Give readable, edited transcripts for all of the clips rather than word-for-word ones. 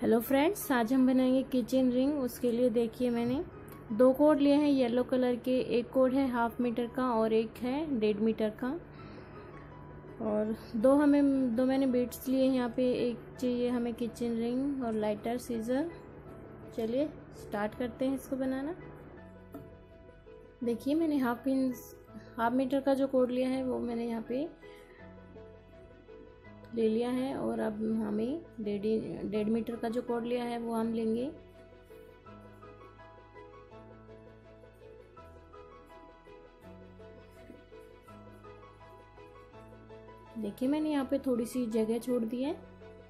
Hello friends, आज हम बनाएंगे किचन रिंग। उसके लिए देखिए मैंने दो कोड लिए हैं येलो कलर के। एक कोड है 1/2 मीटर का और एक है 1.5 मीटर का। और दो मैंने बीड्स लिए हैं। यहाँ पे एक चाहिए हमें किचन रिंग और लाइटर सीजर। चलिए स्टार्ट करते हैं इसको बनाना। देखिए मैंने 1/2 मीटर का जो कोड लिया है वो मैंने यहाँ पे ले लिया है। और अब हमें 1.5 मीटर का जो कोड लिया है वो हम लेंगे। देखिए मैंने यहाँ पे थोड़ी सी जगह छोड़ दी है।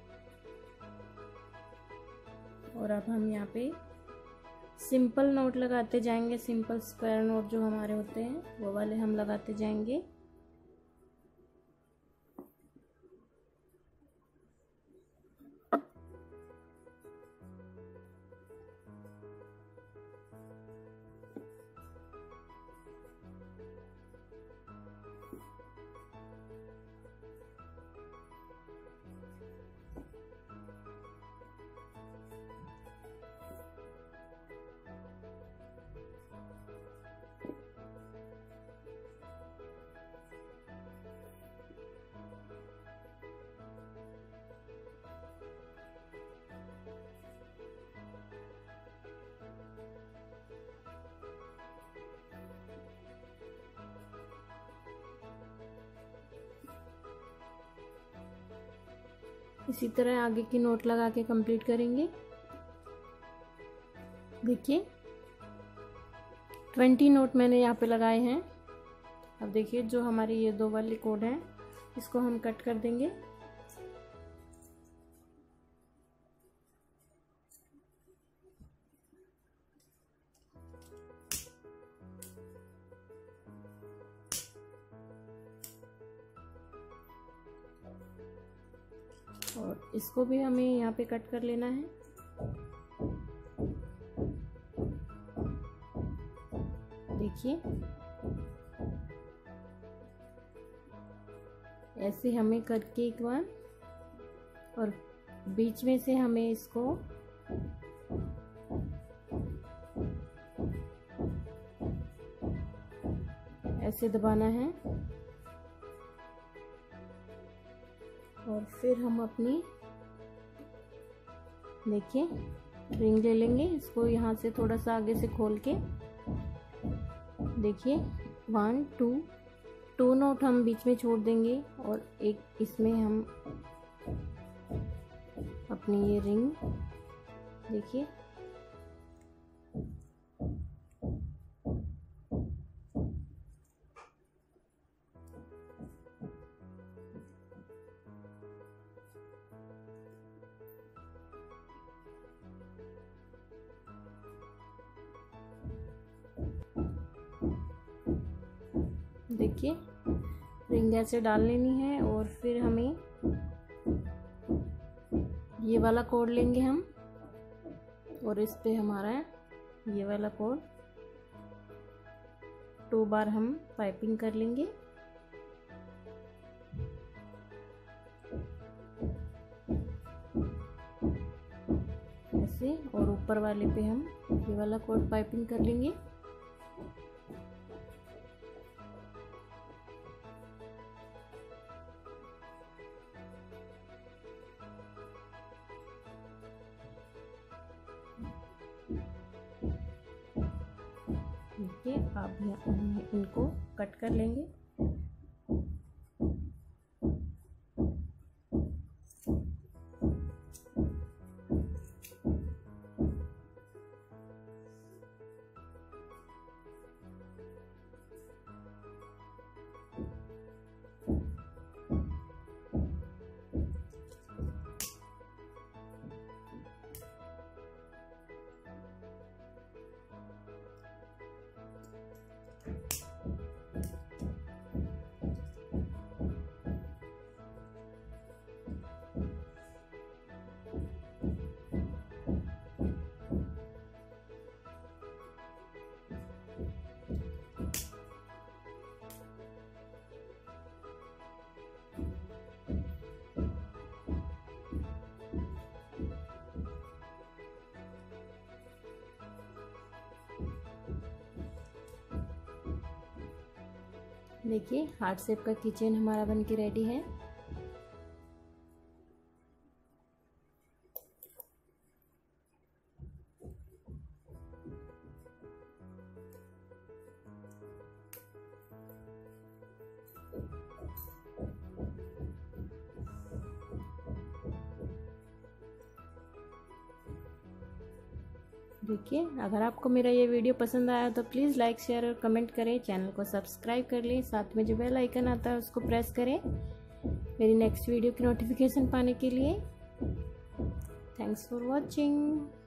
और अब हम यहाँ पे सिंपल नोट लगाते जाएंगे। सिंपल स्क्वायर नोट जो हमारे होते हैं वो वाले हम लगाते जाएंगे। इसी तरह आगे की नोट लगा के कंप्लीट करेंगे। देखिए 20 नोट मैंने यहाँ पे लगाए हैं। अब देखिए जो हमारी ये दो वाली कोड है इसको हम कट कर देंगे। और इसको भी हमें यहाँ पे कट कर लेना है। देखिए ऐसे हमें करके एक बार, और बीच में से हमें इसको ऐसे दबाना है। और फिर हम अपनी देखिए रिंग ले लेंगे। इसको यहाँ से थोड़ा सा आगे से खोल के देखिए 1 2 नोट हम बीच में छोड़ देंगे। और एक इसमें हम अपनी ये रिंग देखिए देखिए रिंग ऐसे डाल लेनी है। और फिर हमें ये वाला कोड लेंगे हम, और इस पे हमारा ये वाला कोड 2 बार हम पाइपिंग कर लेंगे। ऐसे, और ऊपर वाले पे हम ये वाला कोड पाइपिंग कर लेंगे। देखिए अब इनको कट कर लेंगे। देखिए हार्ट शेप का किचन हमारा बन के रेडी है। देखिए अगर आपको मेरा ये वीडियो पसंद आया तो प्लीज़ लाइक शेयर और कमेंट करें, चैनल को सब्सक्राइब कर लें, साथ में जो बेल आइकन आता है उसको प्रेस करें मेरी नेक्स्ट वीडियो की नोटिफिकेशन पाने के लिए। Thanks for watching.